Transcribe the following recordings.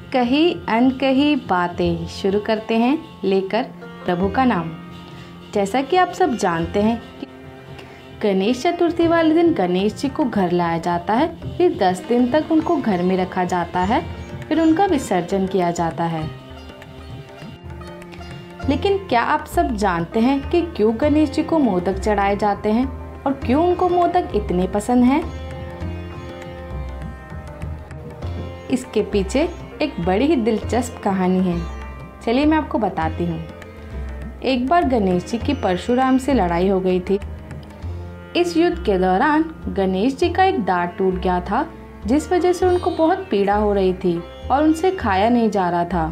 कही अनकही बातें शुरू करते हैं लेकर प्रभु का नाम। जैसा कि आप सब जानते हैं कि गणेश चतुर्थी वाले दिन गणेश जी को घर लाया जाता है, फिर 10 दिन तक उनको घर में रखा जाता है, फिर उनका विसर्जन किया जाता है। लेकिन क्या आप सब जानते हैं कि क्यों गणेश जी को मोदक चढ़ाए जाते हैं और क्यों उनको मोदक इतने पसंद हैं? इसके पीछे एक बड़ी ही दिलचस्प कहानी है। चलिए मैं आपको बताती हूँ। एक बार गणेश जी की परशुराम से लड़ाई हो गई थी। इस युद्ध के दौरान गणेश जी का एक दांत टूट गया था, जिस वजह से उनको बहुत पीड़ा हो रही थी और उनसे खाया नहीं जा रहा था।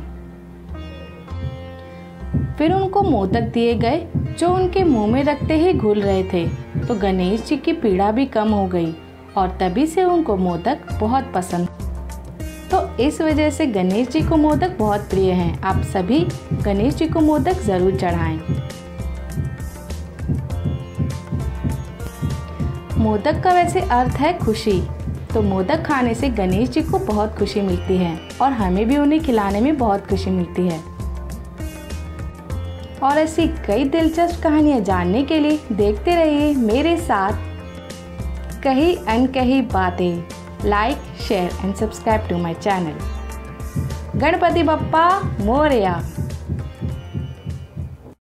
फिर उनको मोदक दिए गए जो उनके मुंह में रखते ही घुल रहे थे, तो गणेश जी की पीड़ा भी कम हो गई और तभी से उनको मोदक बहुत पसंद। तो इस वजह से गणेश जी को मोदक बहुत प्रिय हैं। आप सभी गणेश जी को मोदक ज़रूर चढ़ाएं। मोदक का वैसे अर्थ है खुशी, तो मोदक खाने से गणेश जी को बहुत खुशी मिलती है और हमें भी उन्हें खिलाने में बहुत खुशी मिलती है। और ऐसी कई दिलचस्प कहानियाँ जानने के लिए देखते रहिए मेरे साथ कही अनकही बातें। Like, share and subscribe to my channel. Ganpati Bappa Morya.